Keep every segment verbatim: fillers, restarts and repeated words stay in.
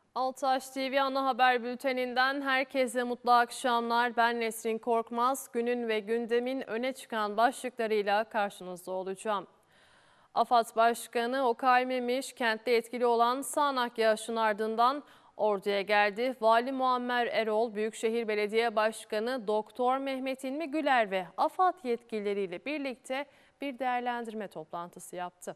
Altaş T V ana haber bülteninden herkese mutlu akşamlar. Ben Nesrin Korkmaz. Günün ve gündemin öne çıkan başlıklarıyla karşınızda olacağım. AFAD Başkanı Okay Memiş, kentte etkili olan sağanak yağışın ardından Ordu'ya geldi. Vali Muammer Erol, Büyükşehir Belediye Başkanı Doktor Mehmet İlmi Güler ve AFAD yetkilileriyle birlikte bir değerlendirme toplantısı yaptı.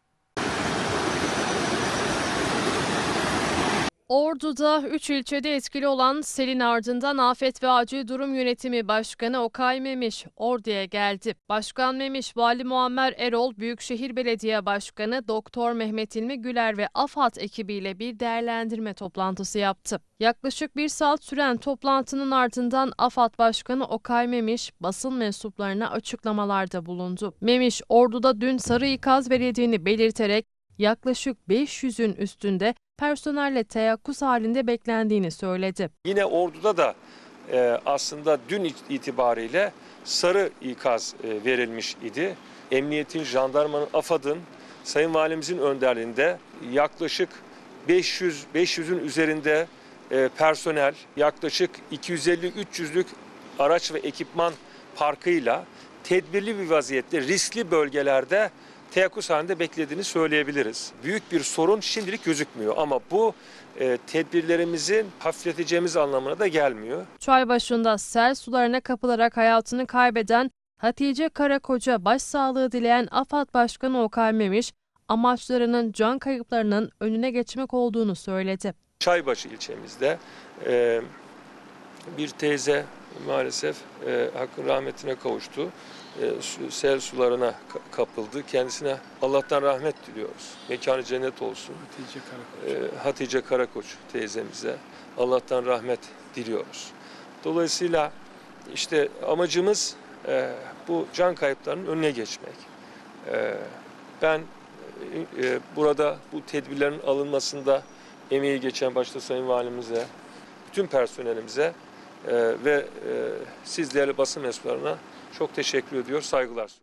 Ordu'da üç ilçede etkili olan selin ardından Afet ve Acil Durum Yönetimi Başkanı Okay Memiş Ordu'ya geldi. Başkan Memiş, Vali Muammer Erol, Büyükşehir Belediye Başkanı Doktor Mehmet İlmi Güler ve AFAD ekibiyle bir değerlendirme toplantısı yaptı. Yaklaşık bir saat süren toplantının ardından AFAD Başkanı Okay Memiş basın mensuplarına açıklamalarda bulundu. Memiş, Ordu'da dün sarı ikaz verildiğini belirterek yaklaşık beş yüzün üstünde personelle teyakkuz halinde beklendiğini söyledi. Yine Ordu'da da e, aslında dün itibariyle sarı ikaz e, verilmiş idi. Emniyetin, jandarmanın, AFAD'ın, Sayın Valimizin önderliğinde yaklaşık beş yüz beş yüzün üzerinde e, personel, yaklaşık iki yüz elli üç yüzlük araç ve ekipman parkıyla tedbirli bir vaziyette riskli bölgelerde teyakkuz halinde beklediğini söyleyebiliriz. Büyük bir sorun şimdilik gözükmüyor ama bu e, tedbirlerimizin hafifleteceğimiz anlamına da gelmiyor. Çaybaşı'nda sel sularına kapılarak hayatını kaybeden Hatice Karakoç'a başsağlığı dileyen AFAD Başkanı Okay Memiş, amaçlarının can kayıplarının önüne geçmek olduğunu söyledi. Çaybaşı ilçemizde e, bir teyze maalesef e, hakkın rahmetine kavuştu. E, sel sularına kapıldı. Kendisine Allah'tan rahmet diliyoruz. Mekanı cennet olsun. Hatice Karakoç. E, Hatice Karakoç teyzemize Allah'tan rahmet diliyoruz. Dolayısıyla işte amacımız e, bu can kayıplarının önüne geçmek. E, ben e, burada bu tedbirlerin alınmasında emeği geçen başta Sayın Valimize, bütün personelimize e, ve e, siz değerli basın mensuplarına çok teşekkür ediyor, saygılar.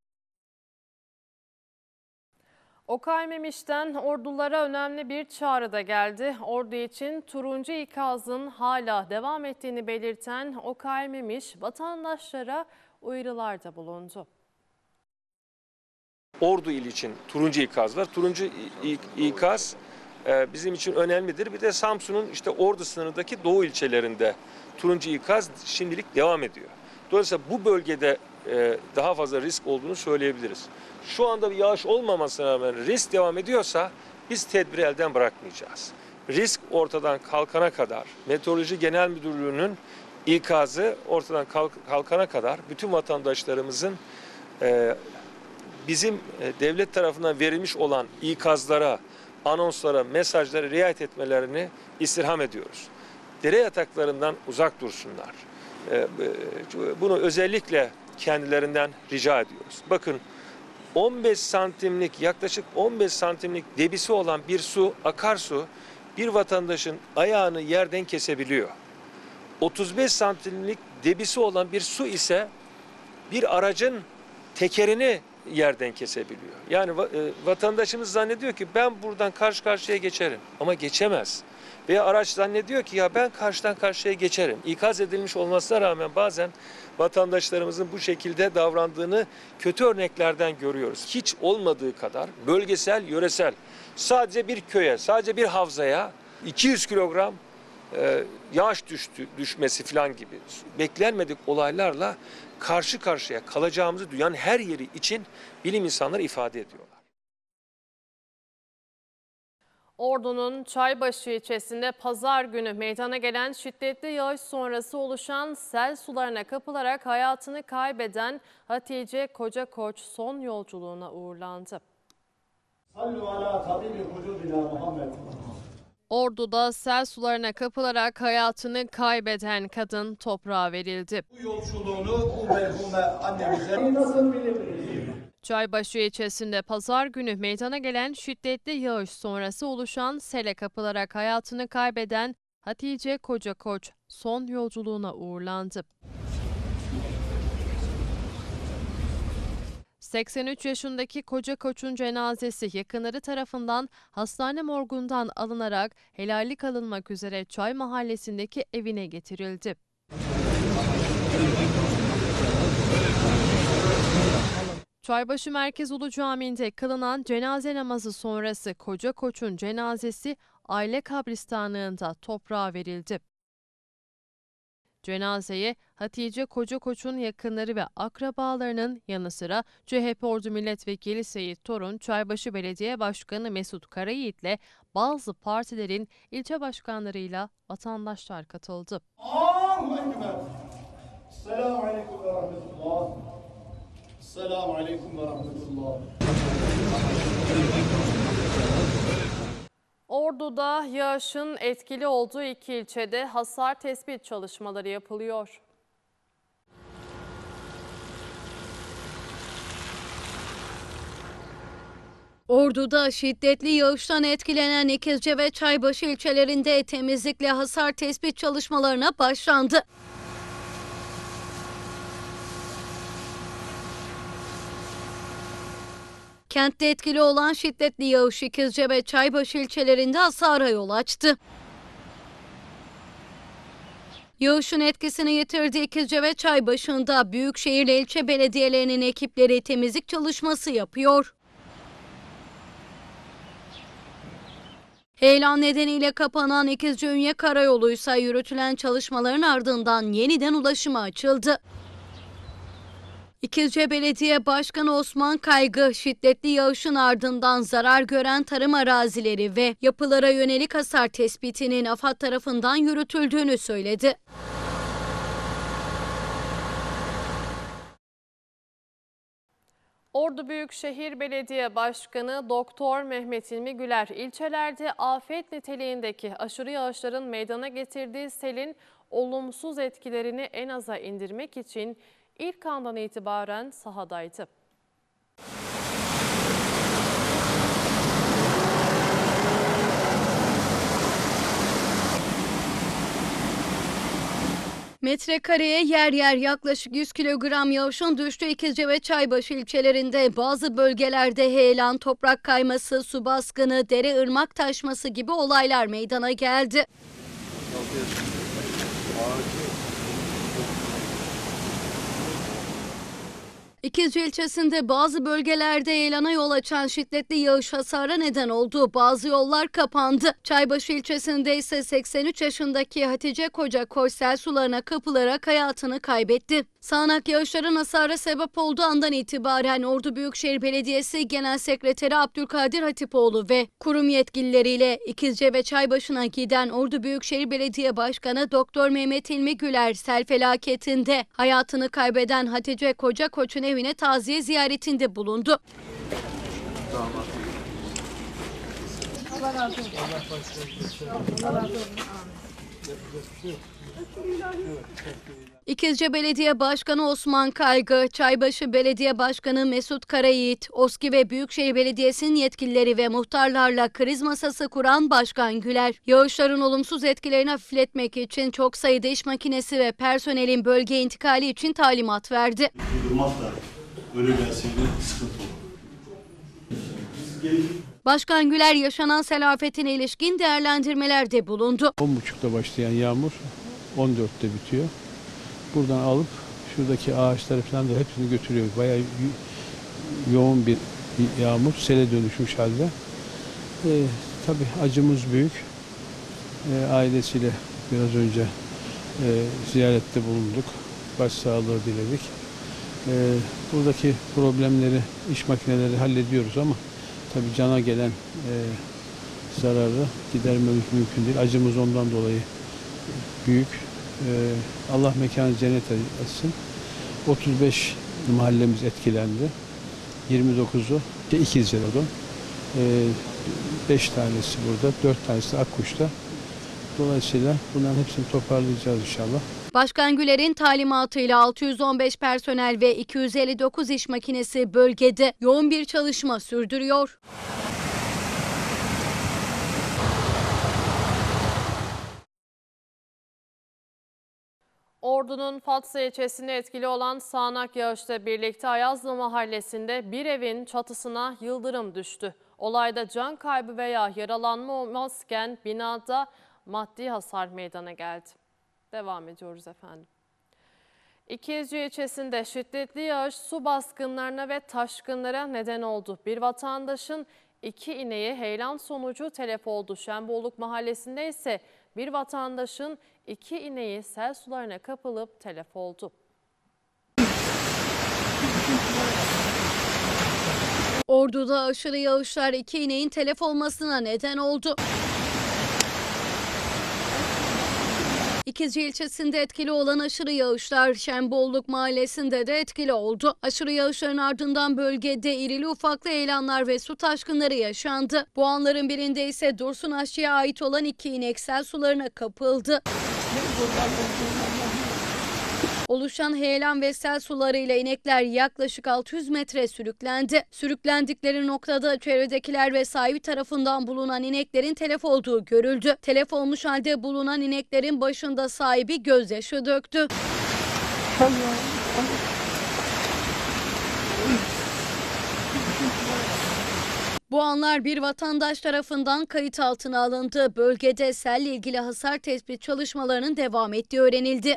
Okay Memiş'ten ordulara önemli bir çağrı da geldi. Ordu için turuncu ikazın hala devam ettiğini belirten Okay Memiş, vatandaşlara uyarılarda bulundu. Ordu il için turuncu ikaz var. Turuncu ikaz e, bizim için önemlidir. Bir de Samsun'un işte Ordu sınırındaki doğu ilçelerinde turuncu ikaz şimdilik devam ediyor. Dolayısıyla bu bölgede e, daha fazla risk olduğunu söyleyebiliriz. Şu anda bir yağış olmamasına rağmen risk devam ediyorsa biz tedbiri elden bırakmayacağız. Risk ortadan kalkana kadar, Meteoroloji Genel Müdürlüğü'nün ikazı ortadan kalk, kalkana kadar bütün vatandaşlarımızın e, bizim e, devlet tarafından verilmiş olan ikazlara, anonslara, mesajlara riayet etmelerini istirham ediyoruz. Dere yataklarından uzak dursunlar. Bunu özellikle kendilerinden rica ediyoruz. Bakın on beş santimlik yaklaşık on beş santimlik debisi olan bir su, akarsu bir vatandaşın ayağını yerden kesebiliyor. otuz beş santimlik debisi olan bir su ise bir aracın tekerini yerden kesebiliyor. Yani vatandaşımız zannediyor ki ben buradan karşı karşıya geçerim ama geçemez. Veya araç zannediyor ki ya ben karşıdan karşıya geçerim. İkaz edilmiş olmasına rağmen bazen vatandaşlarımızın bu şekilde davrandığını kötü örneklerden görüyoruz. Hiç olmadığı kadar bölgesel, yöresel sadece bir köye, sadece bir havzaya iki yüz kilogram e, yağış düştü, düşmesi falan gibi beklenmedik olaylarla karşı karşıya kalacağımızı duyan her yeri için bilim insanları ifade ediyorlar. Ordu'nun Çaybaşı ilçesinde pazar günü meydana gelen şiddetli yağış sonrası oluşan sel sularına kapılarak hayatını kaybeden Hatice Kocakoç son yolculuğuna uğurlandı. Ordu'da sel sularına kapılarak hayatını kaybeden kadın toprağa verildi. Bu yolculuğunu bu merhume annemize nasıl bilebiliriz? Çaybaşı ilçesinde pazar günü meydana gelen şiddetli yağış sonrası oluşan sele kapılarak hayatını kaybeden Hatice Kocakoç son yolculuğuna uğurlandı. seksen üç yaşındaki Koca Koç'un cenazesi yakınları tarafından hastane morgundan alınarak helallik alınmak üzere Çay Mahallesi'ndeki evine getirildi. Çaybaşı Merkez Ulu Camii'nde kılınan cenaze namazı sonrası Koca Koç'un cenazesi aile kabristanlığında toprağa verildi. Cenazeye Hatice Koca Koç'un yakınları ve akrabalarının yanı sıra C H P Ordu Milletvekili Seyit Torun, Çaybaşı Belediye Başkanı Mesut Karayiğit ile bazı partilerin ilçe başkanlarıyla vatandaşlar katıldı. Allahu Ekber. Selamun Aleyküm ve Rahmetullah. Selamun Aleyküm ve Rahmetullah. Ordu'da yağışın etkili olduğu iki ilçede hasar tespit çalışmaları yapılıyor. Ordu'da şiddetli yağıştan etkilenen İkizce ve Çaybaşı ilçelerinde temizlikle hasar tespit çalışmalarına başlandı. Kentte etkili olan şiddetli yağış İkizce ve Çaybaşı ilçelerinde hasara yol açtı. Yağışın etkisini yitirdiği İkizce ve Çaybaşı'nda büyükşehir ile ilçe belediyelerinin ekipleri temizlik çalışması yapıyor. Heyelan nedeniyle kapanan İkizce-Ünye Karayolu'ysa yürütülen çalışmaların ardından yeniden ulaşıma açıldı. İkizce Belediye Başkanı Osman Kaygı, şiddetli yağışın ardından zarar gören tarım arazileri ve yapılara yönelik hasar tespitinin AFAD tarafından yürütüldüğünü söyledi. Ordu Büyükşehir Belediye Başkanı Doktor Mehmet İlmi Güler, ilçelerde afet niteliğindeki aşırı yağışların meydana getirdiği selin olumsuz etkilerini en aza indirmek için ilk andan itibaren sahadaydı. Metrekareye yer yer yaklaşık yüz kilogram yağışın düştüğü İkizce ve Çaybaşı ilçelerinde bazı bölgelerde heyelan, toprak kayması, su baskını, dere ırmak taşması gibi olaylar meydana geldi. İkizce ilçesinde bazı bölgelerde heyelana yol açan şiddetli yağış hasara neden oldu. Bazı yollar kapandı. Çaybaşı ilçesinde ise seksen üç yaşındaki Hatice Koca Koç sel sularına kapılarak hayatını kaybetti. Sağanak yağışların hasara sebep olduğu andan itibaren Ordu Büyükşehir Belediyesi Genel Sekreteri Abdülkadir Hatipoğlu ve kurum yetkilileriyle İkizce ve Çaybaşı'na giden Ordu Büyükşehir Belediye Başkanı Doktor Mehmet İlmi Güler sel felaketinde hayatını kaybeden Hatice Koca Koç'un evine taziye ziyaretinde bulundu. Allah razı olsun. Allah razı olsun. İkizce Belediye Başkanı Osman Kaygı, Çaybaşı Belediye Başkanı Mesut Karayiğit, OSKİ ve Büyükşehir Belediyesi'nin yetkilileri ve muhtarlarla kriz masası kuran Başkan Güler, yağışların olumsuz etkilerini hafifletmek için çok sayıda iş makinesi ve personelin bölgeye intikali için talimat verdi. Irmakla öyle gelseydi sıkıntı olur. Başkan Güler yaşanan sel afetine ilişkin değerlendirmelerde bulundu. on buçukta başlayan yağmur on dörtte bitiyor. Buradan alıp şuradaki ağaçları falan da hepsini götürüyor. Bayağı yoğun bir yağmur, sele dönüşmüş halde. Ee, tabii acımız büyük. Ee, ailesiyle biraz önce e, ziyarette bulunduk. Başsağlığı diledik. Ee, buradaki problemleri, iş makineleri hallediyoruz ama tabii cana gelen e, zararı gidermemiz mümkün değil. Acımız ondan dolayı büyük. Ee, Allah mekanı cennet etsin. otuz beş mahallemiz etkilendi. yirmi dokuzu İkizce'de. Ee, beş tanesi burada, dört tanesi Akkuş'ta. Dolayısıyla bunların hepsini toparlayacağız inşallah. Başkan Güler'in talimatıyla altı yüz on beş personel ve iki yüz elli dokuz iş makinesi bölgede yoğun bir çalışma sürdürüyor. Ordu Ordu'nun Fatsa ilçesinde etkili olan sağanak yağışla birlikte Ayazlı mahallesinde bir evin çatısına yıldırım düştü. Olayda can kaybı veya yaralanma olmazken binada maddi hasar meydana geldi. Devam ediyoruz efendim. İkizce ilçesinde şiddetli yağış su baskınlarına ve taşkınlara neden oldu. Bir vatandaşın iki ineği heyelan sonucu telef oldu. Şenboluk mahallesinde ise bir vatandaşın iki ineği sel sularına kapılıp telef oldu. Ordu'da aşırı yağışlar iki ineğin telef olmasına neden oldu. İkizce ilçesinde etkili olan aşırı yağışlar Şenbolluk mahallesinde de etkili oldu. Aşırı yağışların ardından bölgede irili ufaklı heyelanlar ve su taşkınları yaşandı. Bu anların birinde ise Dursun Aşçı'ya ait olan iki inek sel sularına kapıldı. Oluşan heyelan ve sel sularıyla inekler yaklaşık altı yüz metre sürüklendi. Sürüklendikleri noktada çevredekiler ve sahibi tarafından bulunan ineklerin telef olduğu görüldü. Telef olmuş halde bulunan ineklerin başında sahibi gözyaşı döktü. Bu anlar bir vatandaş tarafından kayıt altına alındı. Bölgede selle ilgili hasar tespit çalışmalarının devam ettiği öğrenildi.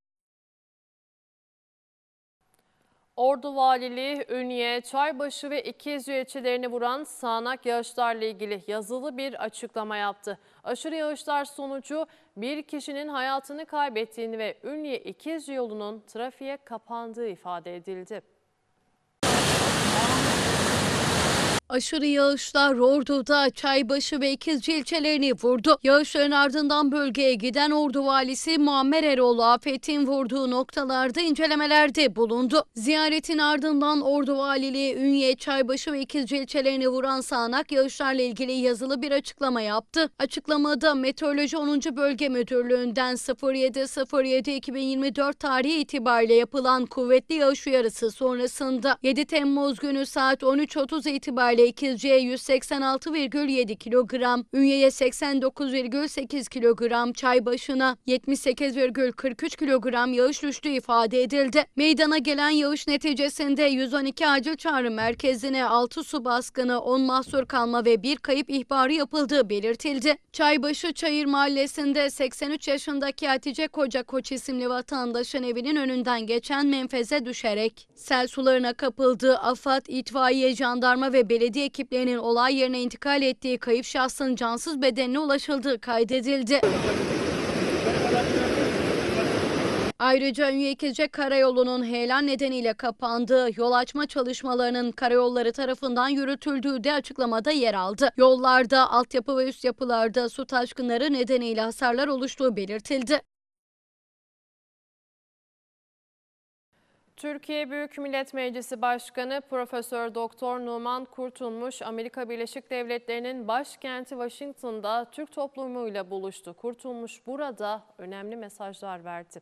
Ordu Valiliği, Ünye, Çaybaşı ve İkizce ilçelerini vuran sağanak yağışlarla ilgili yazılı bir açıklama yaptı. Aşırı yağışlar sonucu bir kişinin hayatını kaybettiğini ve Ünye-İkizce yolunun trafiğe kapandığı ifade edildi. Aşırı yağışlar Ordu'da Çaybaşı ve İkizce ilçelerini vurdu. Yağışların ardından bölgeye giden Ordu Valisi Muammer Erol afetin vurduğu noktalarda incelemelerde bulundu. Ziyaretin ardından Ordu Valiliği Ünye, Çaybaşı ve İkizce ilçelerini vuran sağanak yağışlarla ilgili yazılı bir açıklama yaptı. Açıklamada Meteoroloji onuncu Bölge Müdürlüğü'nden sıfır yedi sıfır yedi iki bin yirmi dört tarihi itibariyle yapılan kuvvetli yağış uyarısı sonrasında yedi Temmuz günü saat on üç otuz itibariyle İkizce'ye yüz seksen altı virgül yedi kilogram, Ünye'ye seksen dokuz virgül sekiz kilogram, Çaybaşı'na yetmiş sekiz virgül kırk üç kilogram yağış düştüğü ifade edildi. Meydana gelen yağış neticesinde yüz on iki acil çağrı merkezine altı su baskını, on mahsur kalma ve bir kayıp ihbarı yapıldığı belirtildi. Çaybaşı Çayır Mahallesi'nde seksen üç yaşındaki Hatice Koca Koç isimli vatandaşın evinin önünden geçen menfeze düşerek sel sularına kapıldığı. AFAD, itfaiye, jandarma ve belediye ekiplerinin olay yerine intikal ettiği kayıp şahsın cansız bedenine ulaşıldığı kaydedildi. Ayrıca Ünye-İkizce Karayolu'nun heyelan nedeniyle kapandığı, yol açma çalışmalarının karayolları tarafından yürütüldüğü de açıklamada yer aldı. Yollarda, altyapı ve üst yapılarda su taşkınları nedeniyle hasarlar oluştuğu belirtildi. Türkiye Büyük Millet Meclisi Başkanı Profesör Doktor Numan Kurtulmuş, Amerika Birleşik Devletleri'nin başkenti Washington'da Türk toplumuyla buluştu. Kurtulmuş burada önemli mesajlar verdi.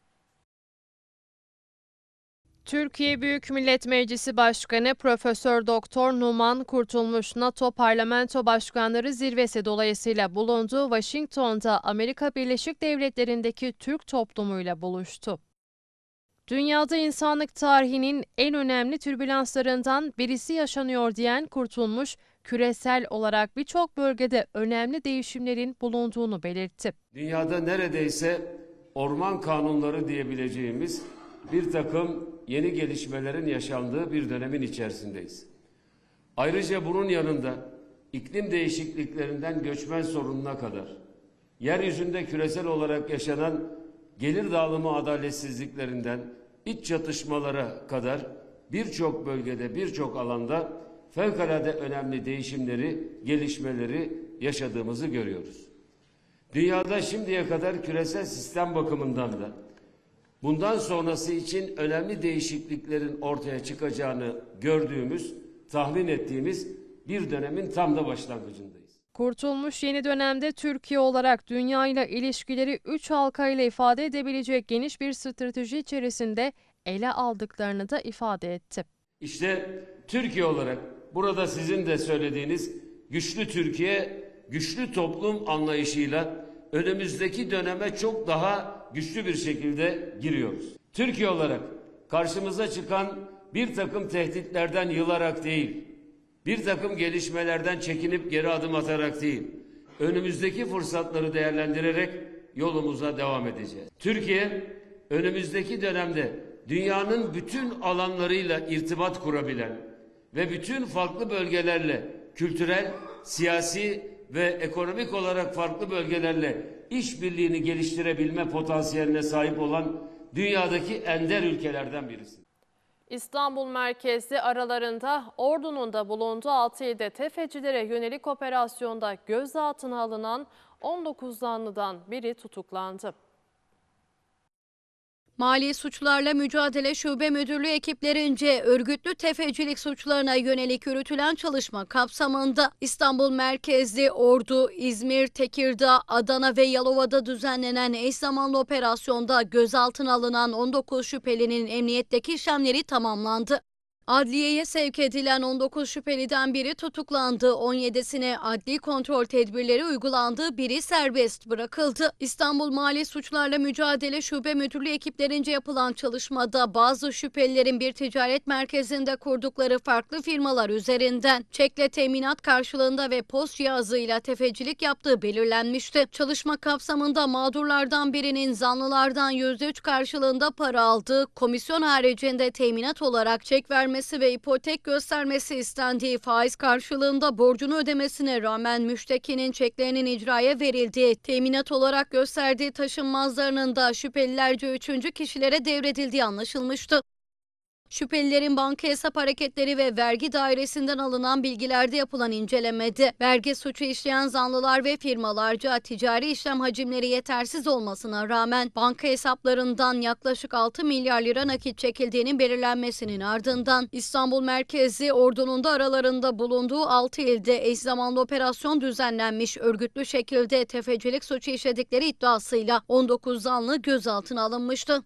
Türkiye Büyük Millet Meclisi Başkanı Profesör Doktor Numan Kurtulmuş, NATO Parlamento Başkanları Zirvesi dolayısıyla bulunduğu Washington'da Amerika Birleşik Devletleri'ndeki Türk toplumuyla buluştu. Dünyada insanlık tarihinin en önemli türbülanslarından birisi yaşanıyor diyen Kurtulmuş, küresel olarak birçok bölgede önemli değişimlerin bulunduğunu belirtti. Dünyada neredeyse orman kanunları diyebileceğimiz bir takım yeni gelişmelerin yaşandığı bir dönemin içerisindeyiz. Ayrıca bunun yanında iklim değişikliklerinden göçmen sorununa kadar, yeryüzünde küresel olarak yaşanan gelir dağılımı adaletsizliklerinden iç çatışmalara kadar birçok bölgede, birçok alanda fevkalade önemli değişimleri, gelişmeleri yaşadığımızı görüyoruz. Dünyada şimdiye kadar küresel sistem bakımından da bundan sonrası için önemli değişikliklerin ortaya çıkacağını gördüğümüz, tahmin ettiğimiz bir dönemin tam da başlangıcındayız. Kurtulmuş yeni dönemde Türkiye olarak dünya ile ilişkileri üç halkayla ifade edebilecek geniş bir strateji içerisinde ele aldıklarını da ifade etti. İşte Türkiye olarak burada sizin de söylediğiniz güçlü Türkiye, güçlü toplum anlayışıyla önümüzdeki döneme çok daha güçlü bir şekilde giriyoruz. Türkiye olarak karşımıza çıkan bir takım tehditlerden yılarak değil, bir takım gelişmelerden çekinip geri adım atarak değil, önümüzdeki fırsatları değerlendirerek yolumuza devam edeceğiz. Türkiye, önümüzdeki dönemde dünyanın bütün alanlarıyla irtibat kurabilen ve bütün farklı bölgelerle kültürel, siyasi ve ekonomik olarak farklı bölgelerle işbirliğini geliştirebilme potansiyeline sahip olan dünyadaki ender ülkelerden birisi. İstanbul merkezli aralarında Ordu'nun da bulunduğu altı ilde tefecilere yönelik operasyonda gözaltına alınan on dokuz zanlıdan biri tutuklandı. Mali Suçlarla Mücadele Şube Müdürlüğü ekiplerince örgütlü tefecilik suçlarına yönelik yürütülen çalışma kapsamında İstanbul merkezli Ordu, İzmir, Tekirdağ, Adana ve Yalova'da düzenlenen eş zamanlı operasyonda gözaltına alınan on dokuz şüphelinin emniyetteki işlemleri tamamlandı. Adliyeye sevk edilen on dokuz şüpheliden biri tutuklandı. on yedisine adli kontrol tedbirleri uygulandı. Biri serbest bırakıldı. İstanbul Mali Suçlarla Mücadele Şube Müdürlüğü ekiplerince yapılan çalışmada bazı şüphelilerin bir ticaret merkezinde kurdukları farklı firmalar üzerinden çekle teminat karşılığında ve post cihazıyla tefecilik yaptığı belirlenmişti. Çalışma kapsamında mağdurlardan birinin zanlılardan yüzde üç karşılığında para aldığı, komisyon haricinde teminat olarak çek vermesi ve ipotek göstermesi istendiği, faiz karşılığında borcunu ödemesine rağmen müştekinin çeklerinin icraya verildiği, teminat olarak gösterdiği taşınmazlarının da şüphelilerce üçüncü kişilere devredildiği anlaşılmıştı. Şüphelilerin banka hesap hareketleri ve vergi dairesinden alınan bilgilerde yapılan incelemede vergi suçu işleyen zanlılar ve firmalarca ticari işlem hacimleri yetersiz olmasına rağmen banka hesaplarından yaklaşık altı milyar lira nakit çekildiğinin belirlenmesinin ardından İstanbul merkezli Ordu'nun da aralarında bulunduğu altı ilde eş zamanlı operasyon düzenlenmiş, örgütlü şekilde tefecilik suçu işledikleri iddiasıyla on dokuz zanlı gözaltına alınmıştı.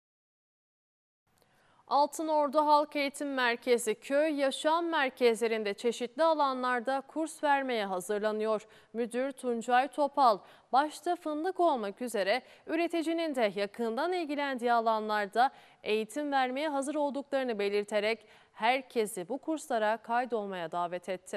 Altınordu Halk Eğitim Merkezi köy yaşam merkezlerinde çeşitli alanlarda kurs vermeye hazırlanıyor. Müdür Tuncay Topal başta fındık olmak üzere üreticinin de yakından ilgilendiği alanlarda eğitim vermeye hazır olduklarını belirterek herkesi bu kurslara kaydolmaya davet etti.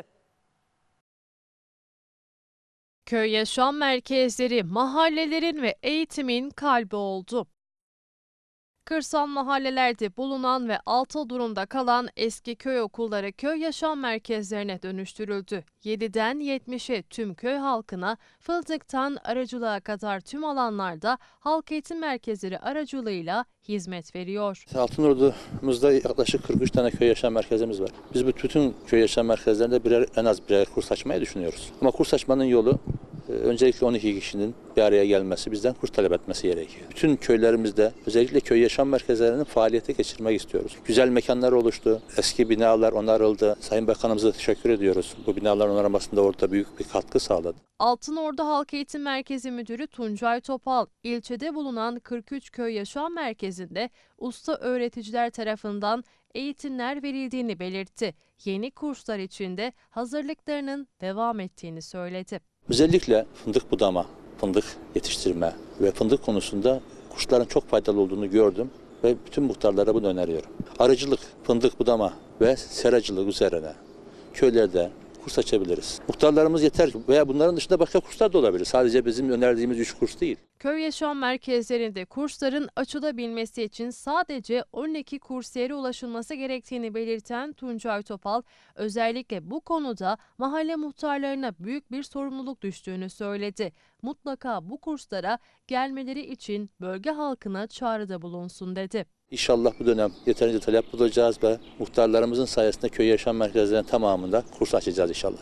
Köy yaşam merkezleri mahallelerin ve eğitimin kalbi oldu. Kırsal mahallelerde bulunan ve atıl durumda kalan eski köy okulları köy yaşam merkezlerine dönüştürüldü. yediden yetmişe tüm köy halkına, fındıktan aracılığa kadar tüm alanlarda halk eğitim merkezleri aracılığıyla hizmet veriyor. Altınordu'muzda yaklaşık kırk üç tane köy yaşam merkezimiz var. Biz bu bütün köy yaşam merkezlerinde birer, en az birer kurs açmayı düşünüyoruz. Ama kurs açmanın yolu öncelikle on iki kişinin bir araya gelmesi, bizden kurs talep etmesi gerekiyor. Bütün köylerimizde özellikle köy yaşam merkezlerinin faaliyete geçirmek istiyoruz. Güzel mekanlar oluştu, eski binalar onarıldı. Sayın Bakanımıza teşekkür ediyoruz. Bu binaların onarılmasında orada büyük bir katkı sağladı. Altınordu Halk Eğitim Merkezi Müdürü Tuncay Topal, ilçede bulunan kırk üç köy yaşam merkezinde usta öğreticiler tarafından eğitimler verildiğini belirtti. Yeni kurslar için de hazırlıklarının devam ettiğini söyledi. Özellikle fındık budama, fındık yetiştirme ve fındık konusunda kursların çok faydalı olduğunu gördüm ve bütün muhtarlara bunu öneriyorum. Arıcılık, fındık budama ve seracılık üzerine köylerde kurs açabiliriz. Muhtarlarımız yeter veya bunların dışında başka kurslar da olabilir. Sadece bizim önerdiğimiz üç kurs değil. Köy yaşam merkezlerinde kursların açılabilmesi için sadece on iki kursiyere ulaşılması gerektiğini belirten Tuncay Topal, özellikle bu konuda mahalle muhtarlarına büyük bir sorumluluk düştüğünü söyledi. Mutlaka bu kurslara gelmeleri için bölge halkına çağrıda bulunsun dedi. İnşallah bu dönem yeterince talep bulacağız ve muhtarlarımızın sayesinde köy yaşam merkezlerinin tamamında kurs açacağız inşallah.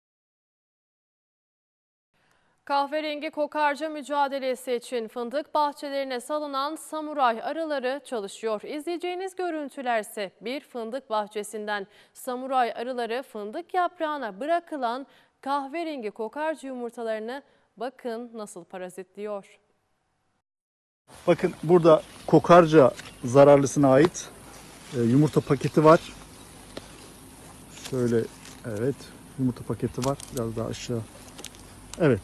Kahverengi kokarca mücadelesi için fındık bahçelerine salınan samuray arıları çalışıyor. İzleyeceğiniz görüntülerse bir fındık bahçesinden samuray arıları fındık yaprağına bırakılan kahverengi kokarca yumurtalarını bakın nasıl parazitliyor. Bakın burada kokarca zararlısına ait e, yumurta paketi var. Şöyle, evet, yumurta paketi var. Biraz daha aşağı. Evet.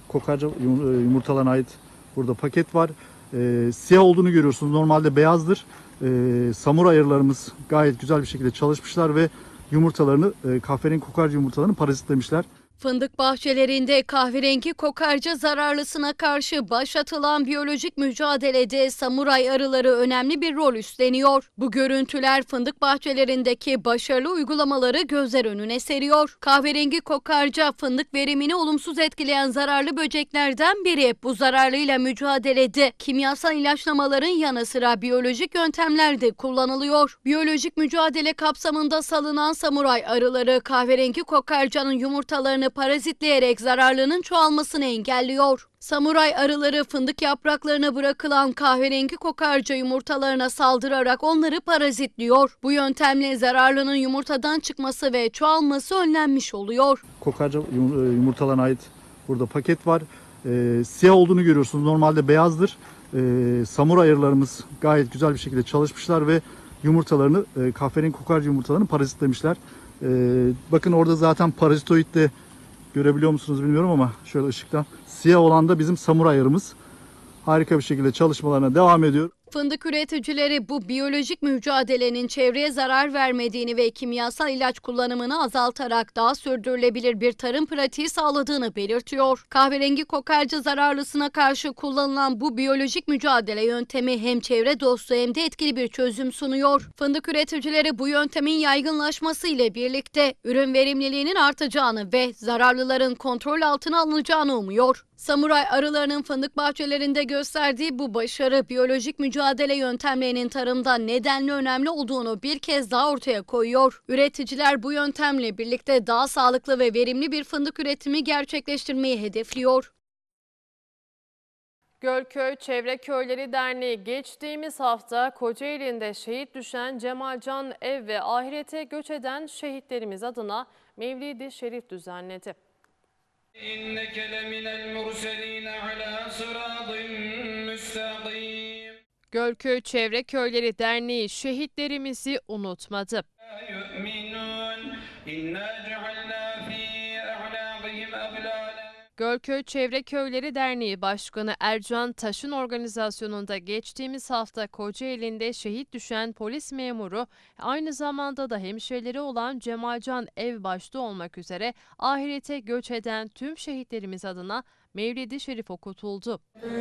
kokarca yumurtalarına ait burada paket var. E, siyah olduğunu görüyorsunuz. Normalde beyazdır. E, samuray arılarımız gayet güzel bir şekilde çalışmışlar ve yumurtalarını, e, kahverengi kokarca yumurtalarını parazitlemişler. Fındık bahçelerinde kahverengi kokarca zararlısına karşı başlatılan biyolojik mücadelede samuray arıları önemli bir rol üstleniyor. Bu görüntüler fındık bahçelerindeki başarılı uygulamaları gözler önüne seriyor. Kahverengi kokarca fındık verimini olumsuz etkileyen zararlı böceklerden biri. Bu zararlıyla mücadelede kimyasal ilaçlamaların yanı sıra biyolojik yöntemler de kullanılıyor. Biyolojik mücadele kapsamında salınan samuray arıları kahverengi kokarcanın yumurtalarını parazitleyerek zararlının çoğalmasını engelliyor. Samuray arıları fındık yapraklarına bırakılan kahverengi kokarca yumurtalarına saldırarak onları parazitliyor. Bu yöntemle zararlının yumurtadan çıkması ve çoğalması önlenmiş oluyor. Kokarca yumurtalarına ait burada paket var. E, siyah olduğunu görüyorsunuz. Normalde beyazdır. E, samuray arılarımız gayet güzel bir şekilde çalışmışlar ve yumurtalarını, e, kahverengi kokarca yumurtalarını parazitlemişler. E, bakın orada zaten parazitoid de görebiliyor musunuz bilmiyorum ama şöyle ışıktan. Siyah olan da bizim samuray arımız. Harika bir şekilde çalışmalarına devam ediyor. Fındık üreticileri bu biyolojik mücadelenin çevreye zarar vermediğini ve kimyasal ilaç kullanımını azaltarak daha sürdürülebilir bir tarım pratiği sağladığını belirtiyor. Kahverengi kokarca zararlısına karşı kullanılan bu biyolojik mücadele yöntemi hem çevre dostu hem de etkili bir çözüm sunuyor. Fındık üreticileri bu yöntemin yaygınlaşması ile birlikte ürün verimliliğinin artacağını ve zararlıların kontrol altına alınacağını umuyor. Samuray arılarının fındık bahçelerinde gösterdiği bu başarı biyolojik mücadele yöntemlerinin tarımda nedenli önemli olduğunu bir kez daha ortaya koyuyor. Üreticiler bu yöntemle birlikte daha sağlıklı ve verimli bir fındık üretimi gerçekleştirmeyi hedefliyor. Gölköy Çevre Köyleri Derneği geçtiğimiz hafta Kocaeli'nde şehit düşen Cemalcan Ev ve ahirete göç eden şehitlerimiz adına Mevlid-i Şerif düzenledi. İnneke leminel murselin ala sıradın müstakim. Gölköy Çevre Köyleri Derneği şehitlerimizi unutmadı. Gölköy Çevre Köyleri Derneği Başkanı Ercan Taş'ın organizasyonunda geçtiğimiz hafta Kocaeli'nde şehit düşen polis memuru, aynı zamanda da hemşireleri olan Cemalcan Ev başta olmak üzere ahirete göç eden tüm şehitlerimiz adına Mevlid-i Şerif okutuldu.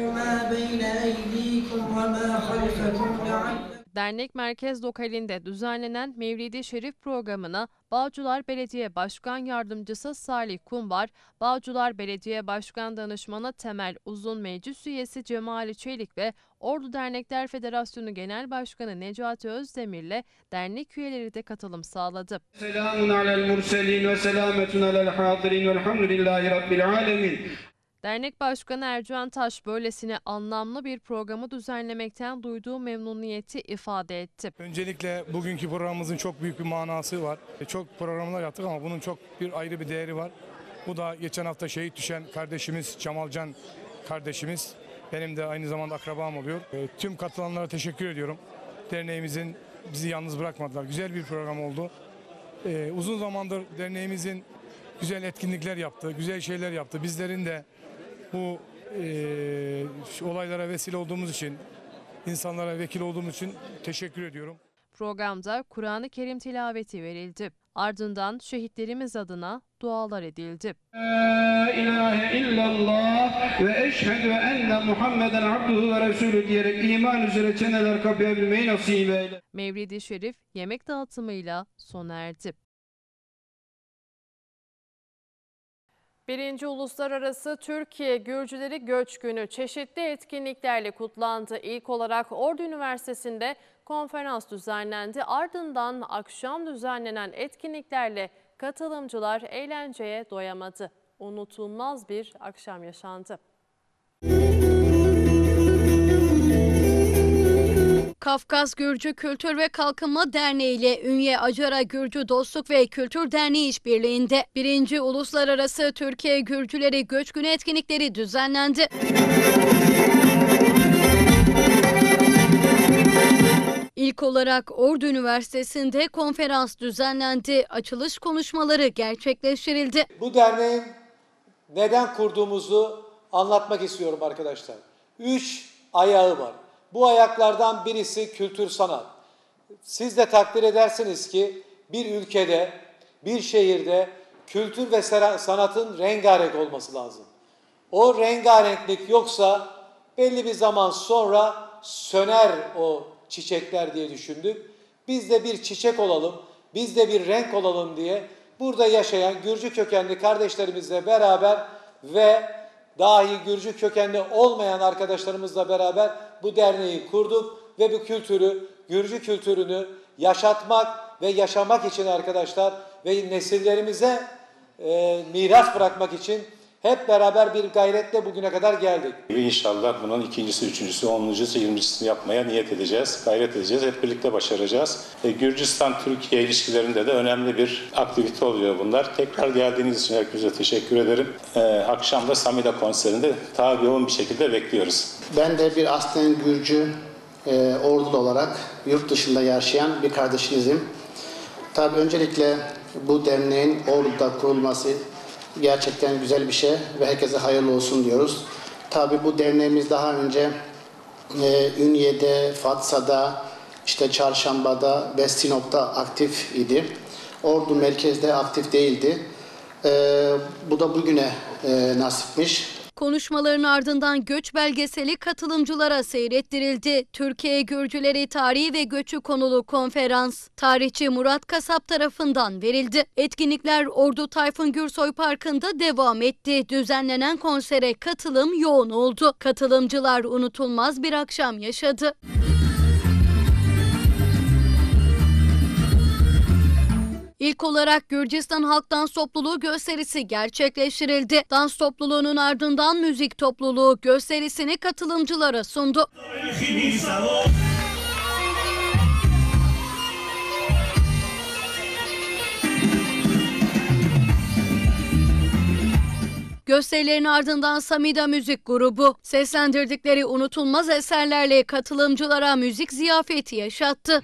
Dernek merkez lokalinde düzenlenen Mevlid-i Şerif programına Bağcılar Belediye Başkan Yardımcısı Salih Kumbar, Bağcılar Belediye Başkan Danışmanı Temel Uzun, Meclis Üyesi Cemali Çelik ve Ordu Dernekler Federasyonu Genel Başkanı Necati Özdemir'le dernek üyeleri de katılım sağladı. Selamun alel murselin ve selametun alel hadirin velhamdülillahi rabbil alemin. Dernek Başkanı Ercan Taş böylesine anlamlı bir programı düzenlemekten duyduğu memnuniyeti ifade etti. Öncelikle bugünkü programımızın çok büyük bir manası var. Çok programlar yaptık ama bunun çok bir ayrı bir değeri var. Bu da geçen hafta şehit düşen kardeşimiz Cemalcan kardeşimiz. Benim de aynı zamanda akrabam oluyor. Tüm katılanlara teşekkür ediyorum. Derneğimizin bizi yalnız bırakmadılar. Güzel bir program oldu. Uzun zamandır derneğimizin güzel etkinlikler yaptı, güzel şeyler yaptı. Bizlerin de bu e, olaylara vesile olduğumuz için, insanlara vekil olduğumuz için teşekkür ediyorum. Programda Kur'an-ı Kerim tilaveti verildi. Ardından şehitlerimiz adına dualar edildi. La ilahe illallah ve eşhedü enne Muhammeden abduhu ve resulü diyerek iman üzere çeneler kapayabilmeyi nasip eyle. Mevlid-i Şerif yemek dağıtımıyla sona erdi. Birinci Uluslararası Türkiye Gürcüleri Göç Günü çeşitli etkinliklerle kutlandı. İlk olarak Ordu Üniversitesi'nde konferans düzenlendi. Ardından akşam düzenlenen etkinliklerle katılımcılar eğlenceye doyamadı. Unutulmaz bir akşam yaşandı. Kafkas Gürcü Kültür ve Kalkınma Derneği ile Ünye Acara Gürcü Dostluk ve Kültür Derneği işbirliğinde birinci Uluslararası Türkiye Gürcüleri Göç Günü etkinlikleri düzenlendi. İlk olarak Ordu Üniversitesi'nde konferans düzenlendi. Açılış konuşmaları gerçekleştirildi. Bu derneğin neden kurduğumuzu anlatmak istiyorum arkadaşlar. Üç ayağı var. Bu ayaklardan birisi kültür sanat. Siz de takdir edersiniz ki bir ülkede, bir şehirde kültür ve sanatın rengarenk olması lazım. O rengarenklik yoksa belli bir zaman sonra söner o çiçekler diye düşündük. Biz de bir çiçek olalım, biz de bir renk olalım diye burada yaşayan Gürcü kökenli kardeşlerimizle beraber ve dahi Gürcü kökenli olmayan arkadaşlarımızla beraber bu derneği kurduk ve bu kültürü, Gürcü kültürünü yaşatmak ve yaşamak için arkadaşlar ve nesillerimize e, miras bırakmak için hep beraber bir gayretle bugüne kadar geldik. İnşallah bunun ikincisi, üçüncüsü, onuncusu, yirmincisini yapmaya niyet edeceğiz, gayret edeceğiz. Hep birlikte başaracağız. E, Gürcistan-Türkiye ilişkilerinde de önemli bir aktivite oluyor bunlar. Tekrar geldiğiniz için herkese teşekkür ederim. E, akşam da Samida konserinde daha yoğun bir şekilde bekliyoruz. Ben de bir aslen Gürcü, e, Ordulu olarak yurt dışında yaşayan bir kardeşinizim. Tabii öncelikle bu derneğin Ordu'da kurulması gerçekten güzel bir şey ve herkese hayırlı olsun diyoruz. Tabii bu derneğimiz daha önce e, Ünye'de, Fatsa'da, işte Çarşamba'da ve Sinop'ta aktif idi. Ordu merkezde aktif değildi. E, bu da bugüne e, nasipmiş. Konuşmaların ardından göç belgeseli katılımcılara seyrettirildi. Türkiye Gürcüleri Tarihi ve Göçü konulu konferans tarihçi Murat Kasap tarafından verildi. Etkinlikler Ordu Tayfun Gürsoy Parkı'nda devam etti. Düzenlenen konsere katılım yoğun oldu. Katılımcılar unutulmaz bir akşam yaşadı. İlk olarak Gürcistan Halk Dans Topluluğu gösterisi gerçekleştirildi. Dans topluluğunun ardından müzik topluluğu gösterisini katılımcılara sundu. Gösterilerin ardından Samida Müzik Grubu seslendirdikleri unutulmaz eserlerle katılımcılara müzik ziyafeti yaşattı.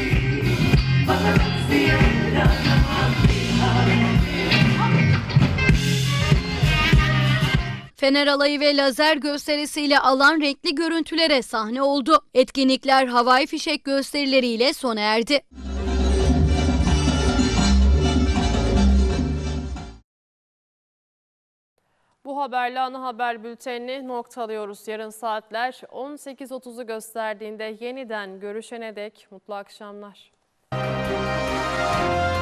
Fener alayı ve lazer gösterisiyle alan renkli görüntülere sahne oldu. Etkinlikler havai fişek gösterileriyle sona erdi. Bu haberle ana haber bültenini noktalıyoruz. Yarın saatler on sekiz otuzu gösterdiğinde yeniden görüşene dek mutlu akşamlar.